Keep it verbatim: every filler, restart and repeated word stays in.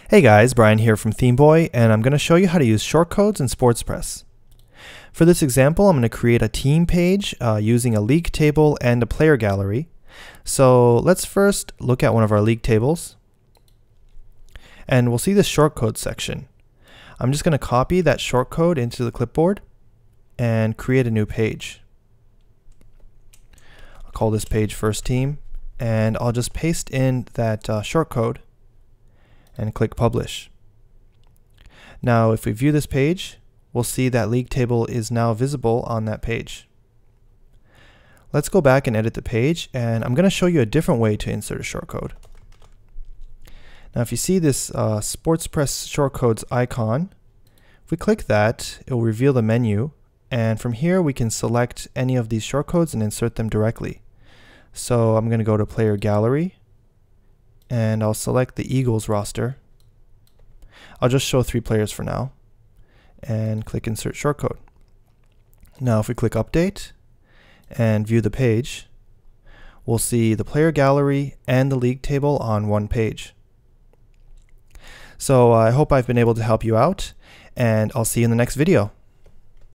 Hey guys, Brian here from ThemeBoy, and I'm going to show you how to use shortcodes in SportsPress. For this example, I'm going to create a team page uh, using a league table and a player gallery. So let's first look at one of our league tables, and we'll see the shortcode section. I'm just going to copy that shortcode into the clipboard and create a new page. I'll call this page First Team, and I'll just paste in that uh, shortcode and click Publish. Now if we view this page, we'll see that league table is now visible on that page. Let's go back and edit the page, and I'm going to show you a different way to insert a shortcode. Now if you see this uh, SportsPress shortcodes icon, if we click that, it will reveal the menu, and from here we can select any of these shortcodes and insert them directly. So I'm going to go to Player Gallery, and I'll select the Eagles roster. I'll just show three players for now, and click Insert Shortcode. Now if we click Update and view the page, we'll see the player gallery and the league table on one page. So uh, I hope I've been able to help you out, and I'll see you in the next video.